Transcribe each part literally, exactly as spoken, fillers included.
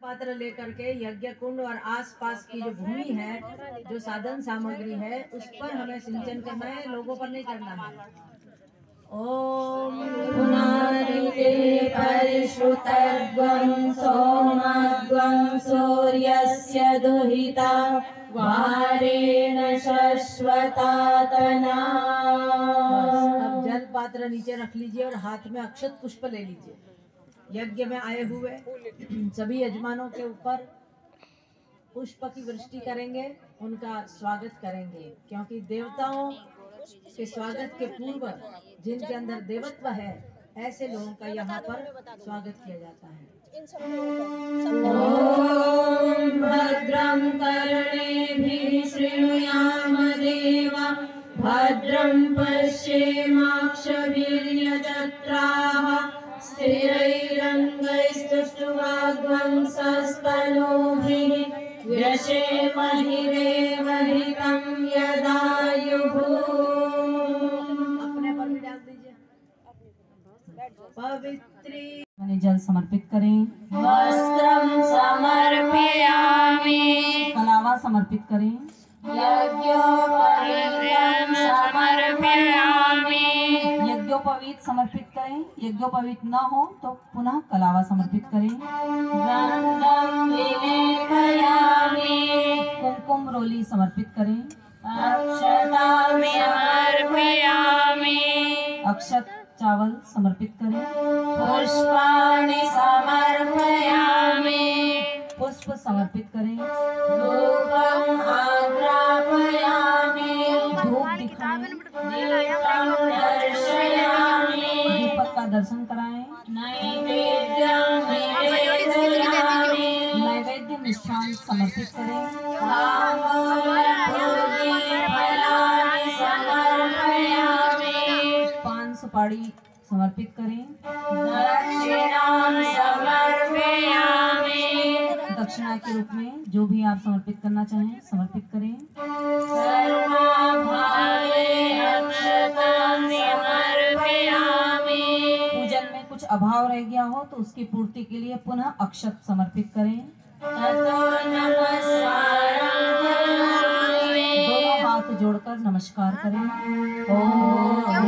पात्र लेकर के यज्ञ कुंड और आसपास की जो भूमि है, जो साधन सामग्री है, उस पर हमें सिंचन करना है, लोगों पर नहीं करना है। ओम पुनारिते परिश्रुतद्वं सोमद्वं सूर्यस्य दुहिता वारेण शश्वतातना। अब जल पात्र नीचे रख लीजिए और हाथ में अक्षत पुष्प ले लीजिए। यज्ञ में आए हुए सभी यजमानों के ऊपर पुष्प की वृष्टि करेंगे, उनका स्वागत करेंगे, क्योंकि देवताओं के स्वागत के पूर्व जिनके अंदर देवत्व है, ऐसे लोगों का यहाँ पर स्वागत किया जाता है। ओम भद्रं कर्णेभिः शृणुयाम देवा भद्रं पश्येमाक्षभिर्यजत्राः स्थिरैरङ्गैस्तुष्टुवाग्वंसस्तनूभिः व्यशेमहि देवहितं यदायुः। अपने पर भी डाल दीजिए। पवित्री जल समर्पित करें। वस्त्रं समर्पयामि। कलावा समर्पित करें। यज्ञोपवीतं समर्पयामि। यज्ञोपवीत समर्पित करें। यज्ञोपवीत न हो तो पुनः कलावा समर्पित करें। गन्धं विलेपयामि। कुमकुम रोली समर्पित करें। अक्षतां समर्पयामि। अक्षत चावल समर्पित करें। पुष्पाणि समर्पयामि। पुष्प समर्पित करें। धूपम् आग्रापयामि। धूप दिखाएं। दीपं दर्शयामि। दीपक का दर्शन कराएं। नैवेद्यं निवेदयामि। नैवेद्य मिष्ठान समर्पित करें। ताम्बूलफलानि समर्पयामि। पान सुपारी समर्पित करें। दक्षिणां समर्पयामि। दक्षिणा के रूप में जो भी आप समर्पित करना चाहें समर्पित करें। सर्वभावे अक्षतां समर्पयामि। पूजन में कुछ अभाव रह गया हो तो उसकी पूर्ति के लिए पुनः अक्षत समर्पित करें। ततो नमस्कारं करोमि। दोनों हाथ जोड़कर नमस्कार करें। ओम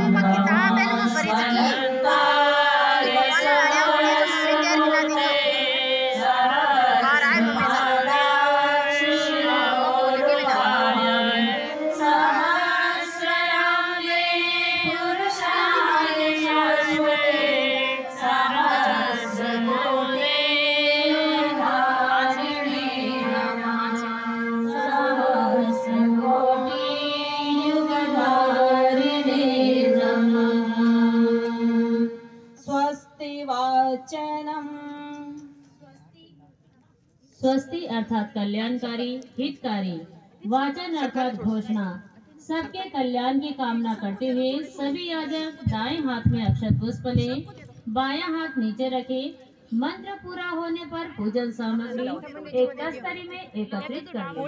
स्वस्ति अर्थात कल्याणकारी, हितकारी, वाचन अर्थात घोषणा, सबके कल्याण की कामना करते हुए सभी याजक दाएं हाथ में अक्षत पुष्प लें, बायां हाथ नीचे रखें। मंत्र पूरा होने पर पूजन सामग्री एक तस्तरी में एकत्रित कर लें।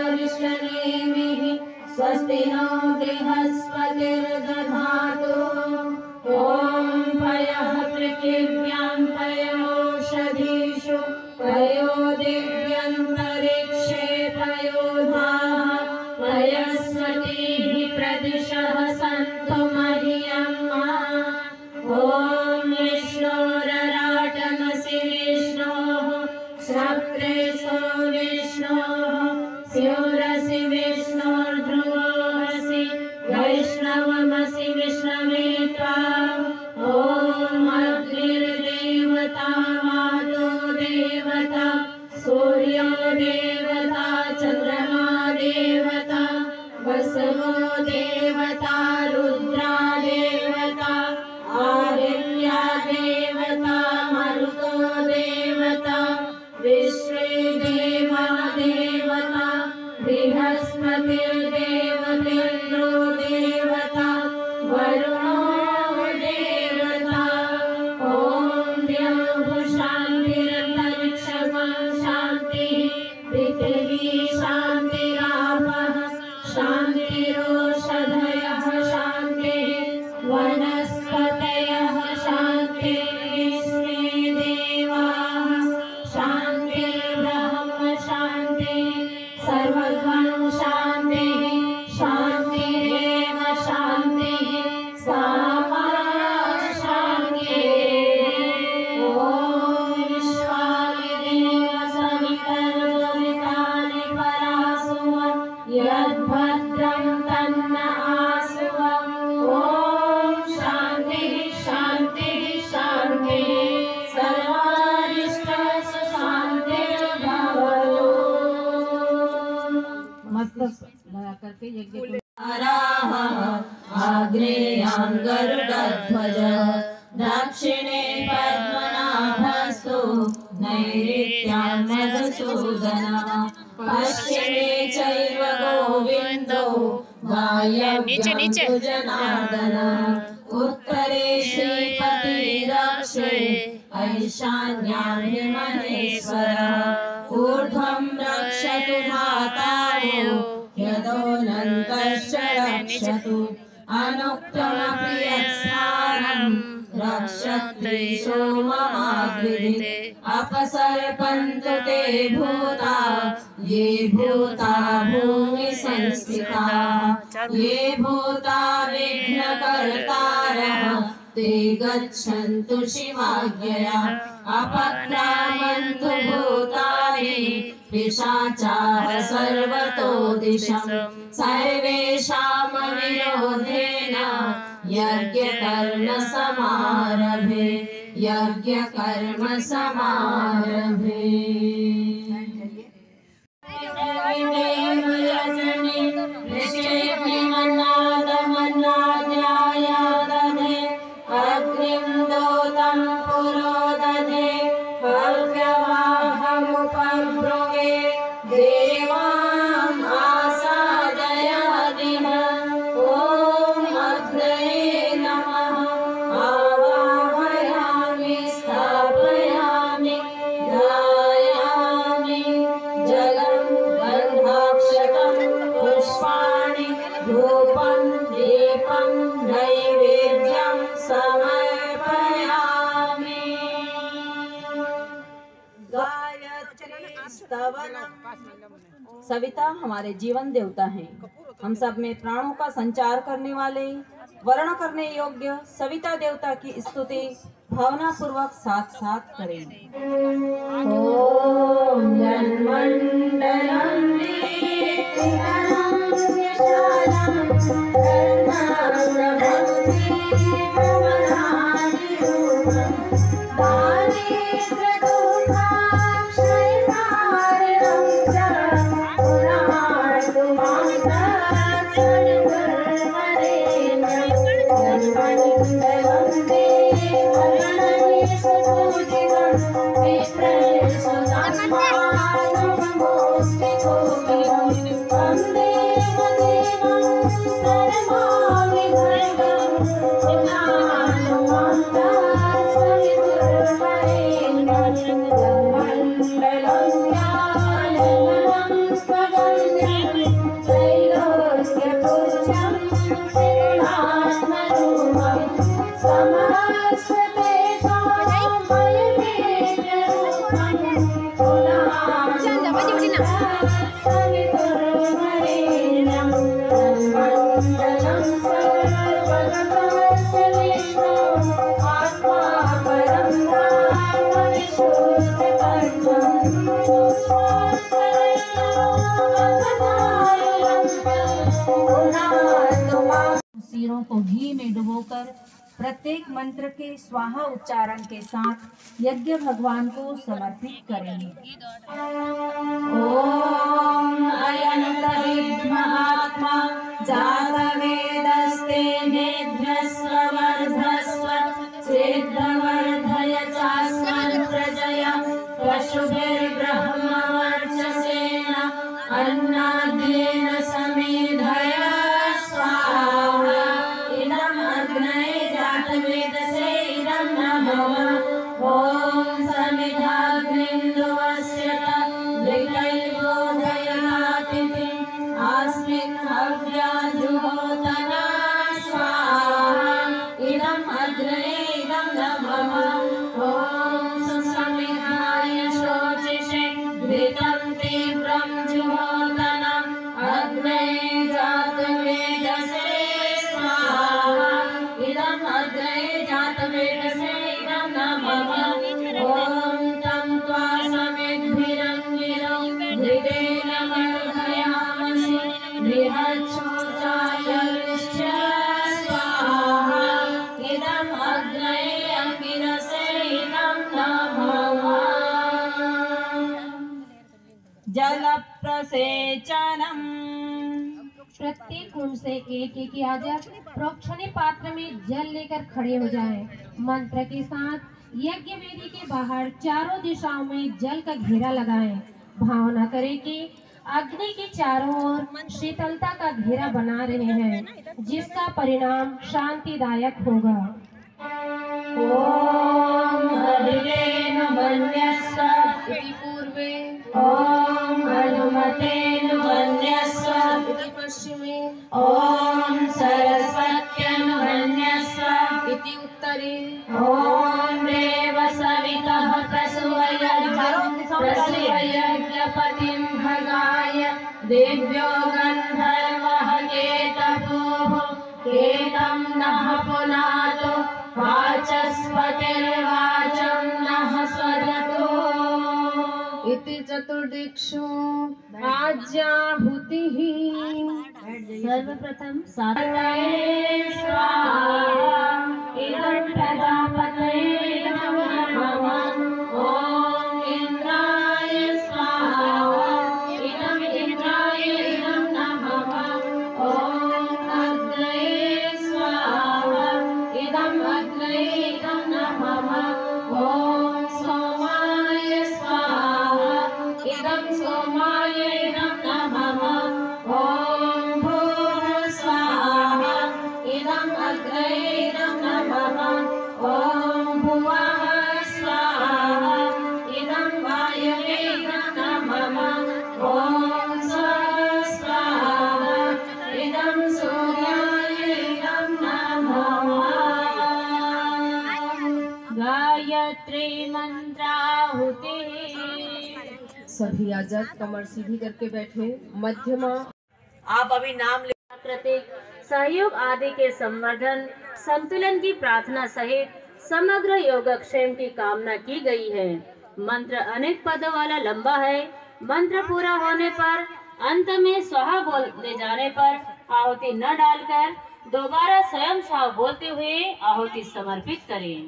स्वस्ति नो बृहस्पतिर्दधातु करके यज्ञ को आग्नेयां गरुडध्वज दक्षिणे पद्मनाभस्तु नैऋत्यां मधुसूदनः पश्चिमे चैव गोविन्दो वायव्यां तु जनार्दनः उत्तरे श्रीपतिरक्षे ऐशान्यां हि महेश्वरः ऊर्ध्वं रक्षतु धातारो यदोऽनन्तश्च रक्षतु अनुक्तमपि यत्स्थानं रक्षत्रीशो ममाग्निः अपसर्पन्तु ते भूता ये भूता भूमि संस्थिताः ये भूता विघ्नकर्तारः ते गच्छन्तु शिवाज्ञया अपक्रामन्तु भूतानि पिशाचाः सर्वतो दिशं सर्वेषां विरोधेन यज्ञकर्म समारभे यज्ञकर्म समारभे अग्निं दोतं पुरोदधे हव्यवाहमुपब्रुवे देवाम् आसादयादिह ॐ अग्नये नमः आवाहयामि स्थापयामि ध्यायामि जलं गन्धाक्षतं पुष्पाणि धूपं दीपं नैवेद्यं समर्पयामि गायत्री स्तवनम्। सविता हमारे जीवन देवता हैं। हम सब में प्राणों का संचार करने वाले वर्ण करने योग्य सविता देवता की स्तुति भावना पूर्वक साथ साथ करें। ओम जन्मंडलं विक्रमं विशालं कर्णाभवति भवनानि रूपं दारिद्र्यदुःखाक्षयकारणं च पुरातु मां तत्सवितुर्वरेण्यं जन्मनिन्दलं देवगणैः सुपूजितं विप्रलसुतात्मानमोऽस्ति गोविन्दं वन्दे देवं नरमामि भर्गं पुनानुमां तत्सवितुर्वरेण्यं जन्मण्डलं ज्ञानमनं स्वगम्यं त्रैलोक्यपूज्यं त्रिगुणात्मरूपं समस्ततेषां वैदेव्यरूपं पुनासवितुर्वरेण्यं तन्मण्डलं सर्वगतस्य विष्णुः आत्मा परं धाम विशुद्धकर्मं सिरों को घी में डुबोकर प्रत्येक मंत्र के स्वाहा उच्चारण के साथ यज्ञ भगवान को समर्पित करेंगे। ओम अयंतरिद्म आत्मा जातवेदस्ते नेभ्यस्व वर्धस्व सिद्धवर्धय चास्मन् प्रजया पशुभिर्ब्रह्मवर्चसेन अन्नाद्येन समेधया स्वाहा इदम् अग्नये जातवेदसे इदं नमः ॐ समिधाग्निन्दुवस्यत द्विकैर्बोधयनातिथिम् अस्मिन् हव्याजुहोतना स्वाहा इदम् अग्नये इदं नमः ॐ सुसमिधाय शोचिषे घृतं तीव्रं जुहोतनम् अग्नये जातवेदसे स्वाहा इदम् अग्नये जातवेदसे इदं नमः ॐ तं त्वा समिद्भिरङ्गिरं हृदेन वर्धयामसि बृहच्छोचायश्च स्वाहा इदम् अग्नये अङ्गिरसे इदं नमः जलप्रसेचनम् प्रत्येक कुंड से एक एक याजक प्रोक्षणी पात्र में जल लेकर खड़े हो जाएं। मंत्र के साथ यज्ञ वेदी के बाहर चारों दिशाओं में जल का घेरा लगाएं। भावना करें कि अग्नि के चारों ओर शीतलता का घेरा बना रहे हैं, जिसका परिणाम शांतिदायक होगा। ओम हरिरेण मन्यस्व इति पूर्वे, ओम हनुमतेन मन्यस्व इति पश्चिमे, ओम सरस्वत्यं मन्यस्व इति उत्तरे, ओम देव सवितः प्रसूयज्ञपतिं भगाय देव्यो गन्धर्वः केतभोः केतं नः पुनातो वाचस्पतिर्वाचं नः स्वदतो। इति चतुर्दिक्षु आज्याहुतिः। सर्वप्रथम सात स्वाहा इदं प्रजापतये नमः। ओम इंद्राय स्वाहा इदं इंद्राय इदं नमः। ओम अग्नये स्वाहा इदं अग्नये इदं नमः। ओम सोमाय स्वाहा इदं सोमाय इदं नमः। ओम भूः स्वाहा इदं अग्नये इदं नमः। ओम भुवः स्वाहा इदं वायवे इदं नमः। ओम स्वः स्वाहा इदं सूर्याय इदं नमः। गायत्री मंत्राहुति। सभी याजक कमर सीधी करके बैठे। मध्यमा आप अभी नाम ले। प्राकृतिक सहयोग आदि के संवर्धन संतुलन की प्रार्थना सहित समग्र योगक्षेम की कामना की गई है। मंत्र अनेक पदों वाला लंबा है। मंत्र पूरा होने पर अंत में स्वाहा बोले जाने पर आहुति न डालकर दोबारा स्वयं स्वाहा बोलते हुए आहुति समर्पित करें।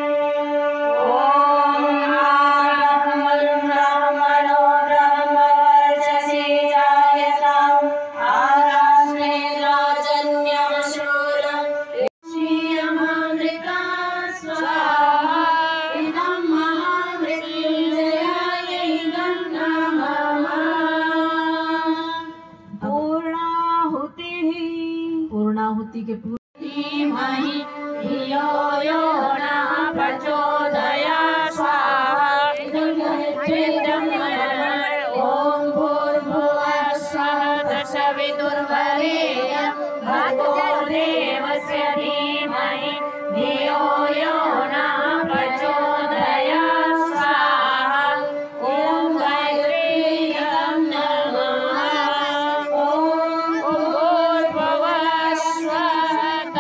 पूर्णाहुति के पूर्व धीमहि धियो यो नः प्रचोदयात् स्वाहा इदं ओम भूर्भुवः स्वः तत्सवितुर्वरेण्यं भर्गो देवस्य धीमहि धियो यो नः प्रचोदयात् स्वाहा। ओम गायत्रीं नमः। ओम भूर्भुवः स्वः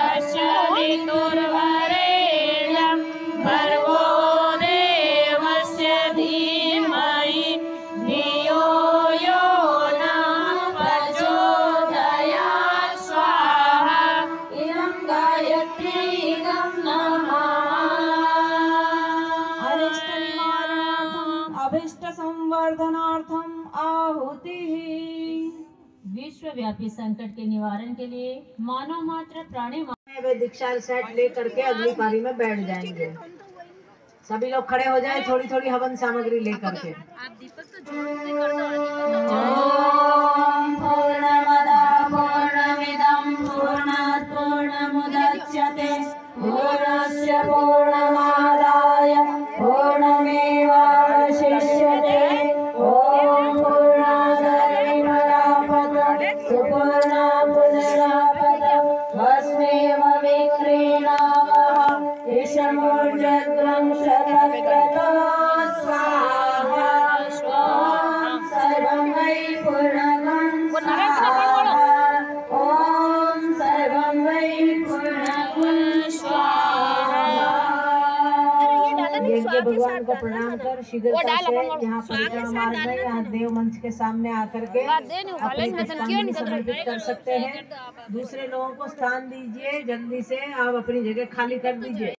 तत्सवितुर्वरेण्यं भर्गो देवस्य धीमहि धियो यो नः प्रचोदयात् स्वाहा। इदं गायत्रीं नमः। अरिष्ट निवारणार्थम अभिष्ट संवर्धनार्थम आहुति। विश्वव्यापी संकट के निवारण के लिए मानव मात्र प्राणी मात्र वे दीक्षा सेट ले करके अगली पारी में बैठ जाएंगे। सभी लोग खड़े हो जाएं थोड़ी थोड़ी हवन सामग्री लेकर के। ओम पूर्णमदः पूर्णमिदं पूर्णात् पूर्णमुदच्यते पूर्णस्य पूर्णमादाय पूर्णमेवावशिष्यते। ओम पूर्णादरे परापद सुपूर्णा पुनरापद भस्मेव विक्रीणावः ईशमूर्जग्रं शतक्रतो स्वाहा। ओम सर्वं वै पूर्णगं स्वाहा। ओम सर्वं वै पूर्णगं स्वाहा। यज्ञ भगवान को प्रणाम कर शीघ्रता से यहाँ परिक्रमा मार्ग में यहाँ देव मंच के सामने आकर के अपनी पुष्पांजलि समर्पित कर सकते हैं। दूसरे लोगों को स्थान दीजिए, जल्दी से आप अपनी जगह खाली कर दीजिए।